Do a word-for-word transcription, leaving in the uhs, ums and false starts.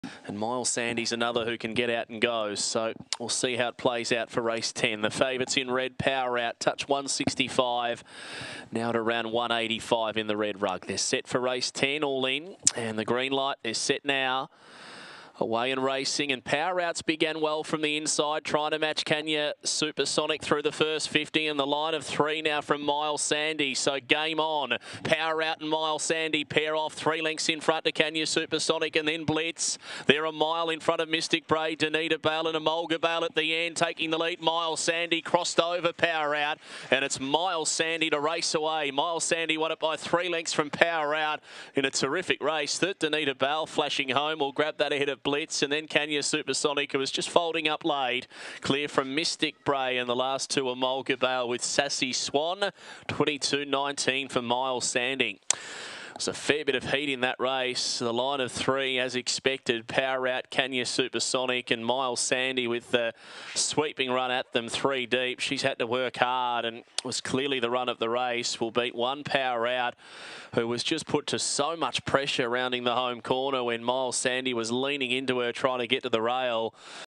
And Miles Sandy's another who can get out and go. So we'll see how it plays out for race ten. The favourites in red, Power Out, touch one sixty-five. Now at around one eighty-five in the red rug. They're set for race ten, all in. And the green light is set now. Away and racing, and Power Outs began well from the inside, trying to match Kenya Supersonic through the first fifty, and the line of three now from Miles Sandy. So game on. Power Out and Miles Sandy pair off three lengths in front to Kenya Supersonic, and then Blitz. They're a mile in front of Mystic Braid, Danita Bale and Emolga Bale at the end, taking the lead. Miles Sandy crossed over Power Out, and it's Miles Sandy to race away. Miles Sandy won it by three lengths from Power Out in a terrific race. That Danita Bale flashing home will grab that ahead of Blitz, and then Kenya Supersonic, who was just folding up late, clear from Mystic Bray, and the last two are Emolga Bale with Sassy Swan. twenty-two nineteen for Miles Sandy. There's a fair bit of heat in that race. The line of three, as expected, Power Out, Kenya Supersonic, and Miles Sandy with the sweeping run at them three deep. She's had to work hard and was clearly the run of the race. Will beat one Power Out, who was just put to so much pressure rounding the home corner when Miles Sandy was leaning into her trying to get to the rail.